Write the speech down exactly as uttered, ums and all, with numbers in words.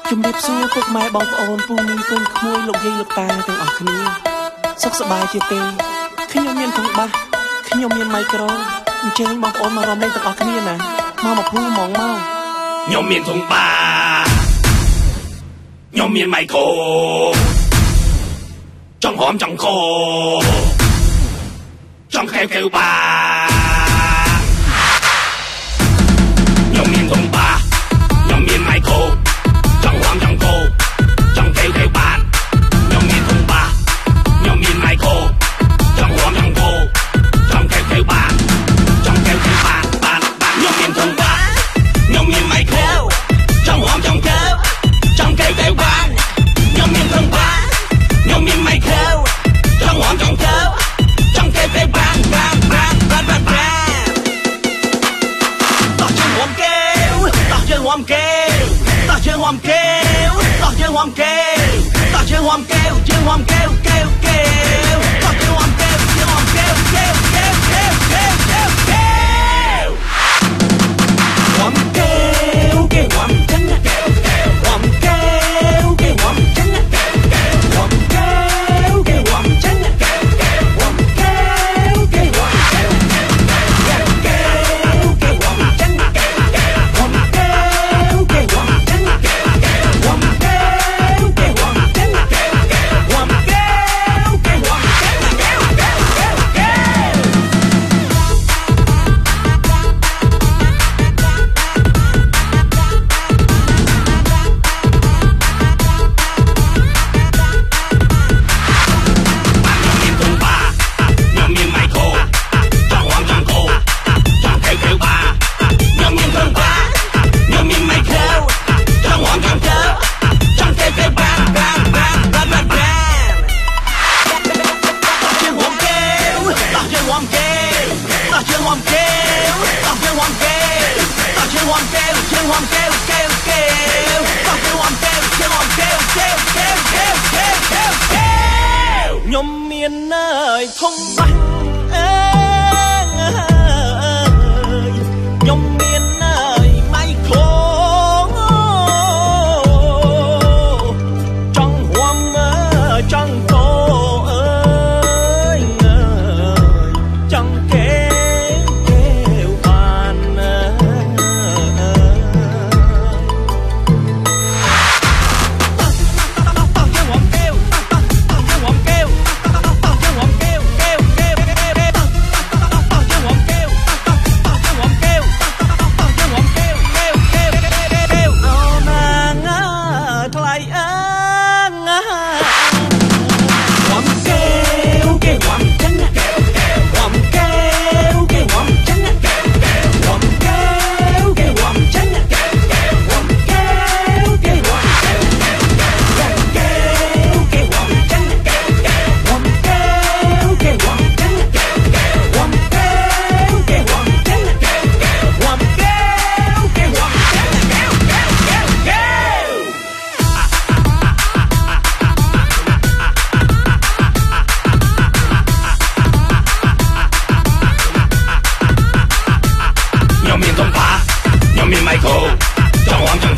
ជំរាបសួរពុកម៉ែបងប្អូនពូមីងកូនក្មួយលោកយាយលោកតាទាំងអស់គ្នាសុខសប្បាយជាទេខ្ញុំមានធំបាសខ្ញុំមានមីក្រូអញ្ជើញបងប្អូនមករំលែកទាំងអស់គ្នាណាមកមកភូហ្មងមកខ្ញុំមានធំបាសខ្ញុំមានមីក្រូចង់ហមចង់ខចង់កែវកែវបាខ្ញុំមានធំបាសខ្ញុំមានមីក្រូចង់ហមចង់ខចង់កែវកែវបាខ្ញុំមានធំបាសខ្ញុំមានមីក្រូចង់ហមចង់ខចង់កែវកែវបាចង់កែវកែវបាបាបាខ្ញុំមានធំបាសខ្ញុំមានមីក្រូចង់ហមចង់ខចង់កែវកែវបាខ្ញុំមានធំបាសខ្ញុំមានមីក្រូចង់ហមចង់ខចង់កែវកែវបាបាបាបាបាបាតោះជើងហមកែវតោះជើងហមកែវតោះជើងហមកែវតោះជើងហមកែវតោះជើងហមកែវជើងហមកែវកែវកែវតោះជើងហមកែវជើងហមកែវកែវកែវកែវកែវកែវកែវហមកែវកែវហមចឹងកែវកែវហមកែវកែវហមចឹងកែវកែវហមកែវកែវហមចឹងកែវកែវហមកែវកែវហមកែវកែវកែវកែវកែវហមចឹងកែវកែវហមកែវកែវហមចឹងកែវកែវហមកែវកែវហមចឹងកែវកែវហមកែវកែវហមចឹងកែវកែវកែវកែខ្ញុំមានអើយធំបាស់អើយខ្ញុំមានអើយម៉ៃក្រូចង់ហមចង់កោអើយចង់កែកែវបានអើខ្ញុំមានធំបាសខ្ញុំមានមីក្រូចង់ហមចង់